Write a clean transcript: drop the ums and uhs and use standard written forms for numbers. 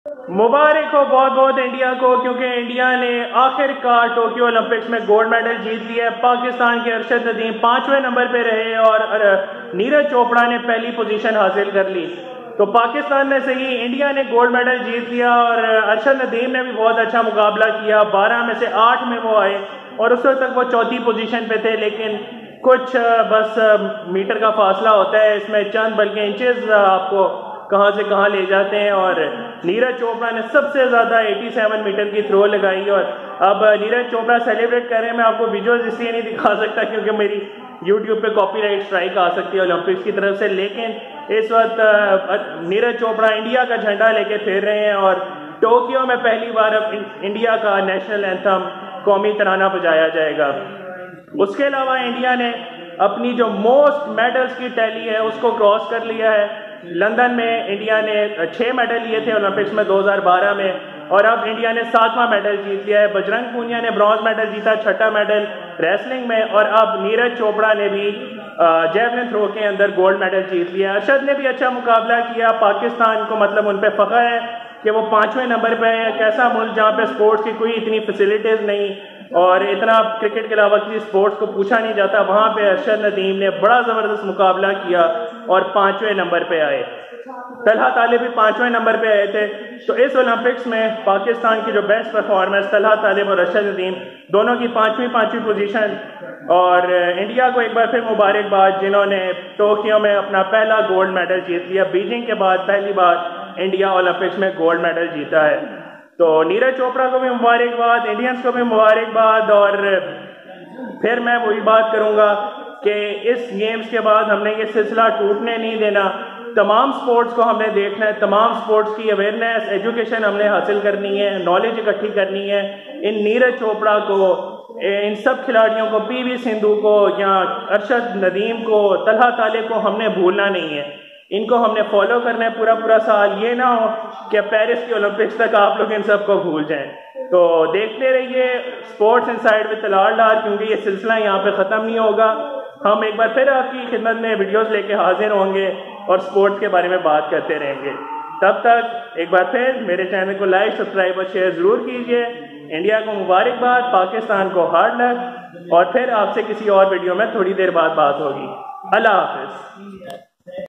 मुबारक हो बहुत बहुत इंडिया को, क्योंकि इंडिया ने आखिरकार टोक्यो ओलंपिक्स में गोल्ड मेडल जीत लिया है। पाकिस्तान के अरशद नदीम 5वें नंबर पे रहे और नीरज चोपड़ा ने पहली पोजीशन हासिल कर ली। तो पाकिस्तान ने सही, इंडिया ने गोल्ड मेडल जीत लिया और अरशद नदीम ने भी बहुत अच्छा मुकाबला किया। 12 में से 8 में वो आए और उस वक्त तक वो चौथी पोजीशन पे थे, लेकिन कुछ बस मीटर का फासला होता है इसमें, चंद बल्कि इंचेस आपको कहाँ से कहाँ ले जाते हैं। और नीरज चोपड़ा ने सबसे ज़्यादा 87 मीटर की थ्रो लगाई और अब नीरज चोपड़ा सेलिब्रेट कर रहे हैं। मैं आपको विजुअल्स इसलिए नहीं दिखा सकता क्योंकि मेरी यूट्यूब पे कॉपीराइट स्ट्राइक आ सकती है ओलंपिक्स की तरफ से, लेकिन इस वक्त नीरज चोपड़ा इंडिया का झंडा लेके फिर रहे हैं और टोक्यो में पहली बार अब इंडिया का नेशनल एंथम कौमी तराना बजाया जाएगा। उसके अलावा इंडिया ने अपनी जो मोस्ट मेडल्स की टैली है उसको क्रॉस कर लिया है। लंदन में इंडिया ने 6 मेडल लिए थे ओलंपिक्स में 2012 में और अब इंडिया ने 7वां मेडल जीत लिया है। बजरंग पूनिया ने ब्रॉन्ज मेडल जीता, 6ठा मेडल रेसलिंग में, और अब नीरज चोपड़ा ने भी जेवलिन थ्रो के अंदर गोल्ड मेडल जीत लिया। अरशद ने भी अच्छा मुकाबला किया। पाकिस्तान को मतलब उन पर फख्र है कि वो 5वें नंबर पे है। एक ऐसा मुल्क जहाँ पे स्पोर्ट्स की कोई इतनी फैसिलिटीज़ नहीं और इतना क्रिकेट के अलावा किसी स्पोर्ट्स को पूछा नहीं जाता, वहाँ पे अरशद नदीम ने बड़ा ज़बरदस्त मुकाबला किया और 5वें नंबर पे आए। तलहा तालिब भी 5वें नंबर पे आए थे। तो इस ओलंपिक्स में पाकिस्तान की जो बेस्ट परफॉर्मेंस, तलहा तालिब और अरशद नदीम दोनों की 5वीं पोजीशन। और इंडिया को एक बार फिर मुबारकबाद जिन्होंने टोक्यो में अपना पहला गोल्ड मेडल जीत लिया। बीजिंग के बाद पहली बार इंडिया ओलंपिक्स में गोल्ड मेडल जीता है। तो नीरज चोपड़ा को भी मुबारकबाद, इंडियंस को भी मुबारकबाद। और फिर मैं वही बात करूंगा कि इस गेम्स के बाद हमने ये सिलसिला टूटने नहीं देना। तमाम स्पोर्ट्स को हमने देखना है, तमाम स्पोर्ट्स की अवेयरनेस, एजुकेशन हमने हासिल करनी है, नॉलेज इकट्ठी करनी है। इन नीरज चोपड़ा को, इन सब खिलाड़ियों को, पीवी सिंधु को या अरशद नदीम को, तलहा तालिब को हमने भूलना नहीं है। इनको हमने फॉलो करना है पूरा साल। ये ना हो कि पेरिस के ओलंपिक्स तक आप लोग इन सबको भूल जाएं। तो देखते रहिए sports inside with Talal Dar, क्योंकि ये सिलसिला यहाँ पे ख़त्म नहीं होगा। हम एक बार फिर आपकी खिदमत में वीडियोस लेके हाजिर होंगे और स्पोर्ट्स के बारे में बात करते रहेंगे। तब तक एक बार फिर मेरे चैनल को लाइक, सब्सक्राइब और शेयर ज़रूर कीजिए। इंडिया को मुबारकबाद, पाकिस्तान को हार्ड लक, और फिर आपसे किसी और वीडियो में थोड़ी देर बाद बात होगी। अल्लाह हाफिज़।